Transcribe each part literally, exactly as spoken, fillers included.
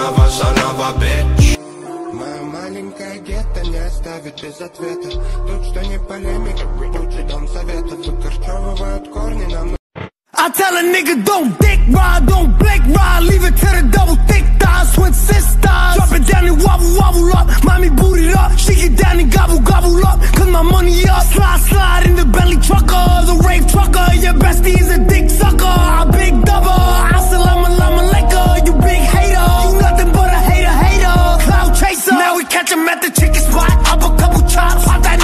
заново, заново, бич. Моя маленькая гетто не оставит без ответа. Тут что не полемика, лучше дом советов. Выкорчевывают корни нам. I tell a nigga don't dick ride, don't blink ride, leave it to the double thick thighs, twin sisters. Drop it down and wobble, wobble up, mommy boot it up, she get down and gobble, gobble up, cause my money up. Slide, slide in the Bentley trucker, the rave trucker, your bestie is a dick sucker, a big double, assalamu alaikum, you big hater, you nothing but a hater, hater, cloud chaser. Now we catch him at the chicken spot, up a couple chops, pop that.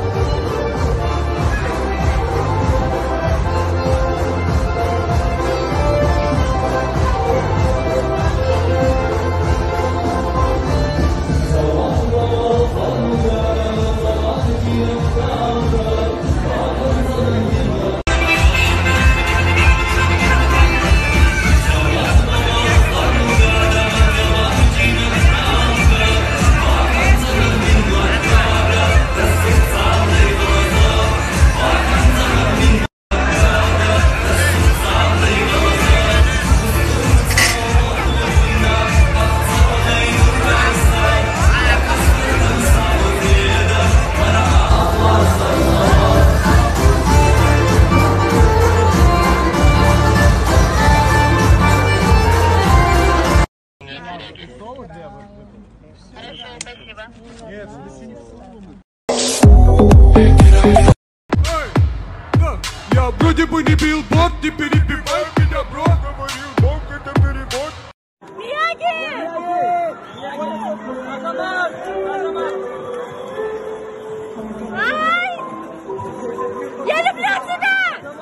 Хорошо, спасибо. Нет, я вроде бы не бил бот, не перебивай меня, бро. Говорил бог, это перебор. Мияги! Ай! Я люблю тебя!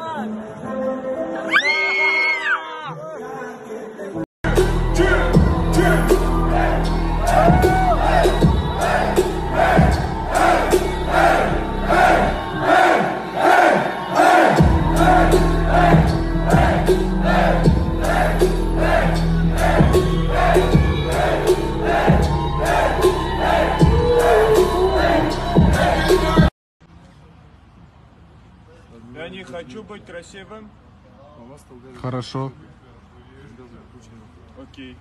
Я не хочу быть красивым. Хорошо. Окей.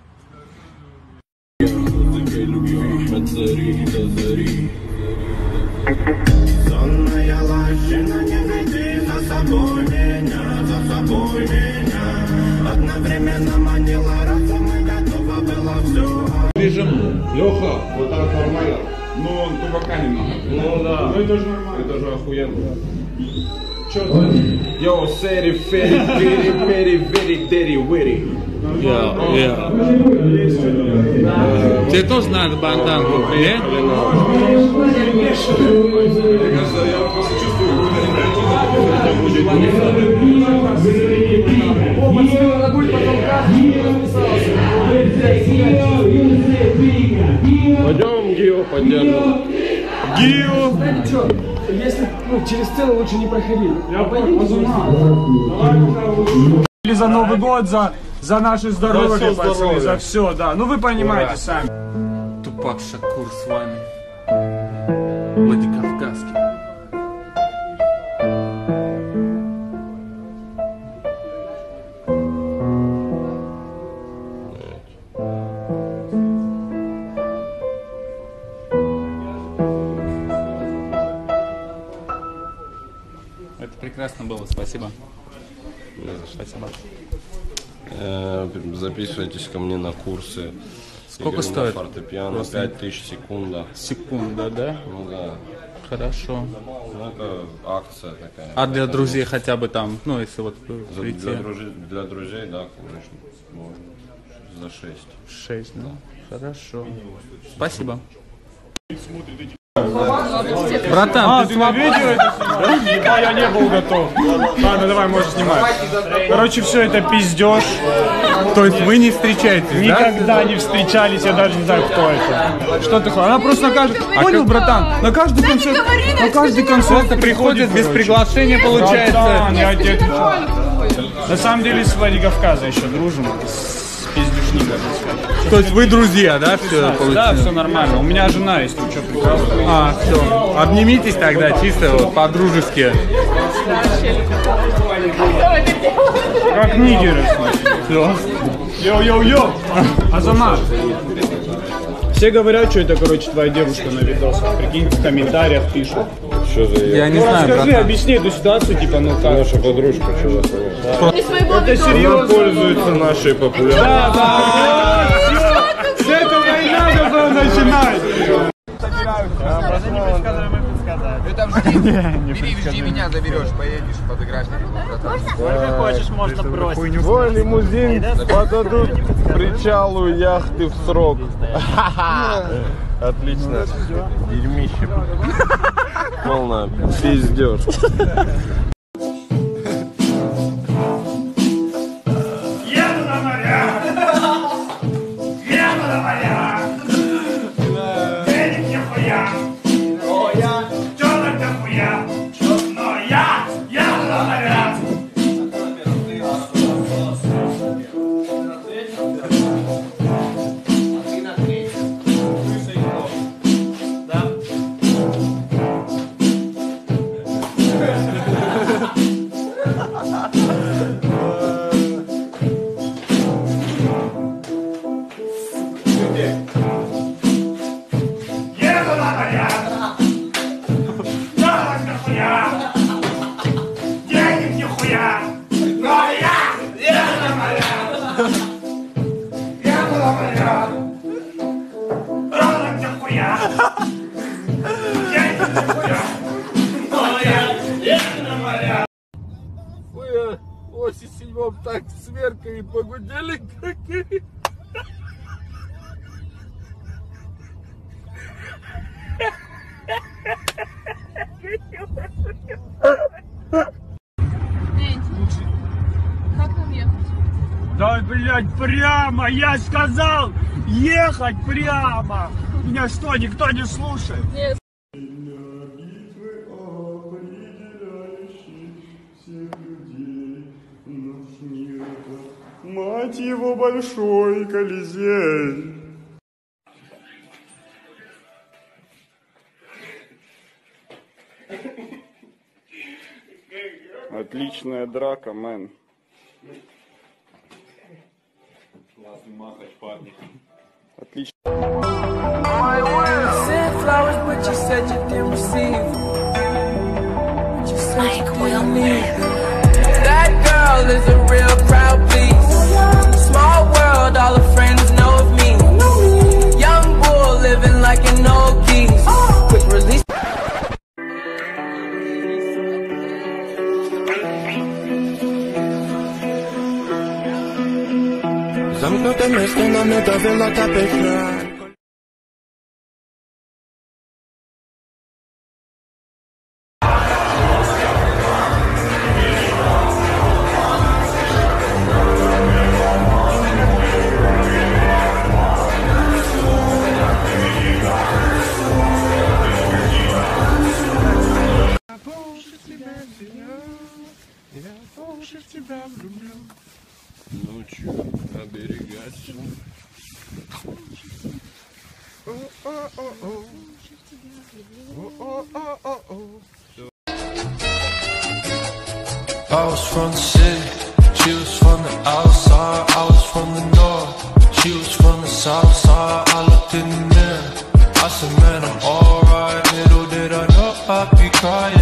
Сонная лощина, не веди за собой меня, за собой меня. Одновременно манила разум и готова была все. Бежим. Леха, вот так нормально. Ну, он тупака немного. Ну да. Ну это же нормально. Это же охуенно. Чё ты? Йоу, сэри, фэри, фэри, фэри, фэри, дэри, вэри. Я, я. Тебе тоже надо бандангу, не? Мне кажется, я просто чувствую, это будет пойдем Гио поддержим. Гио! Если ну, через сцену лучше не проходить. Я пойду Или за Новый год, за, за наше здоровье, За всё пацаны, здоровье. за все, да. Ну вы понимаете Ура. сами. Тупак Шакур с вами. Владикавказский. Это прекрасно было, спасибо. Спасибо. Э, Записывайтесь ко мне на курсы. Сколько игры стоит? на фортепиано, пять тысяч секунда. Секунда, да? Ну да. Хорошо. Ну это акция такая. А для друзей хотя бы там, ну если вот За- прийти. Для, друзей, для друзей, да, конечно. Можно. За шесть. Шесть, да? Хорошо. Спасибо. Братан, А, ты ты на видео это снимаешь? А, я не был готов. Ладно, давай, можешь снимать. Короче, все это пиздеж. То есть вы не встречаетесь, да? Никогда не встречались, я даже не знаю, кто это. Что такое? Она просто на каждый... Понял, братан? На каждый концерт... На каждый концерт Приходит без короче. приглашения, получается. Братан, я тебе отвечаю. На самом деле с Владикавказа еще дружим. С пиздюшника, так сказать. То есть вы друзья, да, все Да, получилось? все нормально. У меня жена есть, ну что, прекрасно. А, все. Обнимитесь тогда, чисто вот по-дружески. Как нигеры. Все. Йоу-йоу-йоу. Азамат. Все говорят, что это, короче, твоя девушка на видосах. Прикинь, в комментариях пишут. Что за Я не Ну знаю, расскажи, братан. объясни эту ситуацию, типа, ну как. наша подружка, что за хуйня? Это Она серьезно. пользуется нашей популярностью. Да, да. Все, с этого и надо было начинать. Бери, вези меня, заберешь, поедешь, подыграешь на Твой лимузин подадут к причалу яхты в срок. Отлично. Дерьмище. Полно пиздеж. Еду на моря! Еду на моря! Денег нихуя! Чёрных нихуя! Но я еду на моря! Еду на моря! Чёрных нихуя! Денег нихуя! Но я еду на моря! Еду на моря! Чёрных нихуя! Денег нихуя! Но я еду на моря! Вы в восемьдесят седьмом так сверкой погудели, как и... Как нам ехать? Да, блядь, прямо! Я сказал ехать прямо! Меня что, никто не слушает? Нет. Мать его большой Колизей. Отличная драка, мэн. Отлично. Sent flowers, but you said you didn't receive. But you said you didn't need. That girl is a real crowd, please. Small world, all her friends know of me. Young bull living like an old geese. Quick release. Zamknąte miejsce na mnie to wylota pycha. Ночью оберегаться. I was from the city, she was from the outside. I was from the north, she was from the south side. I looked in the mirror, I said, man, I'm alright. Little did I know I'd be crying.